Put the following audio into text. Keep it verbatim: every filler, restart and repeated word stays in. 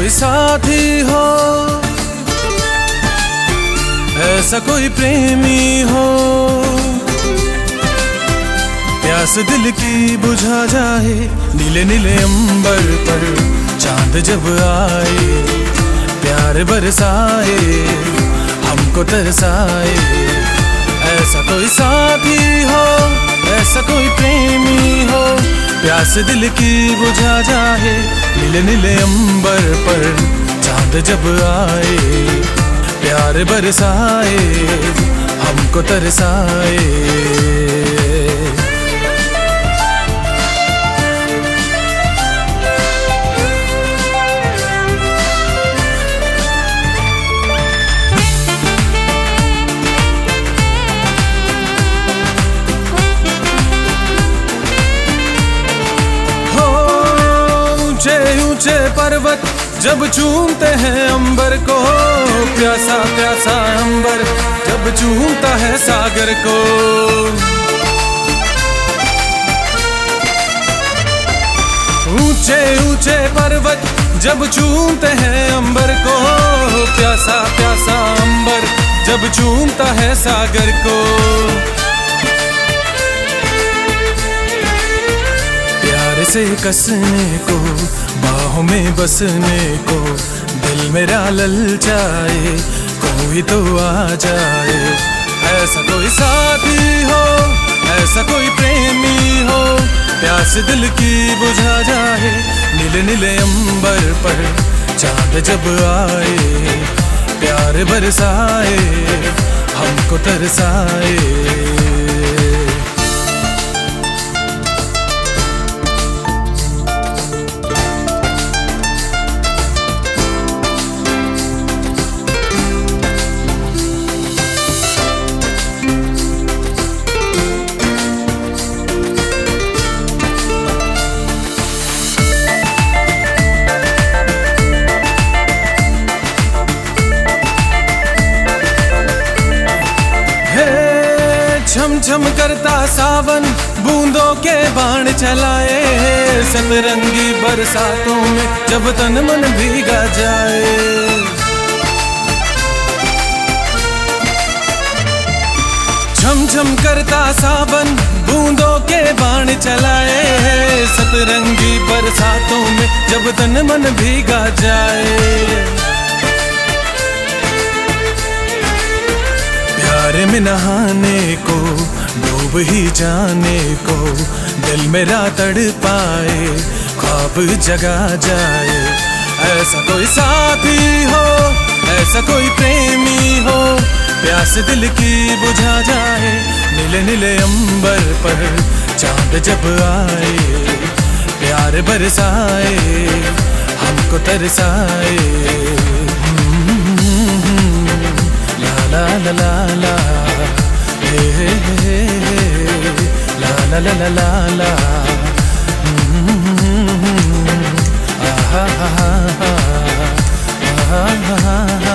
कोई साथी हो, ऐसा कोई प्रेमी हो, प्यास दिल की बुझा जाए नीले नीले अंबर पर चांद जब आए, प्यार बरसाए हमको तरसाए। ऐसा कोई साथी हो, ऐसा कोई प्रेमी हो, प्यास दिल की बुझा जाए नीले नीले अंबर पर चांद जब आए, प्यार बरसाए हमको तरसाए। ऊंचे ऊंचे पर्वत जब चूमते हैं अंबर को, प्यासा प्यासा अंबर जब चूमता है सागर को। ऊंचे ऊंचे पर्वत जब चूमते हैं अंबर को, प्यासा प्यासा अंबर जब चूमता है सागर को। प्यार से कसने को, बाहों में बसने को, दिल मेरा ललचाए कोई तो आ जाए। ऐसा कोई साथी हो, ऐसा कोई प्रेमी हो, प्यास दिल की बुझा जाए नीले नीले अंबर पर चांद जब आए, प्यार बरसाए हमको तरसाए। छम छम करता सावन बूंदों के बाण चलाए, सतरंगी बरसातों में जब तन मन भीगा जाए। छम छम करता सावन बूंदों के बाण चलाए, सतरंगी बरसातों में जब तन मन भीगा जाए। प्यार में नहाने को, डूब ही जाने को, दिल मेरा तड़पाए ख्वाब जगा जाए। ऐसा कोई साथी हो, ऐसा कोई प्रेमी हो, प्यास दिल की बुझा जाए नीले नीले अंबर पर चांद जब आए, प्यार बरसाए हमको तरसाए। ला ला ला ला हे हे हे ला ला ला ला ला ला आ हा हा हा हा हा हा।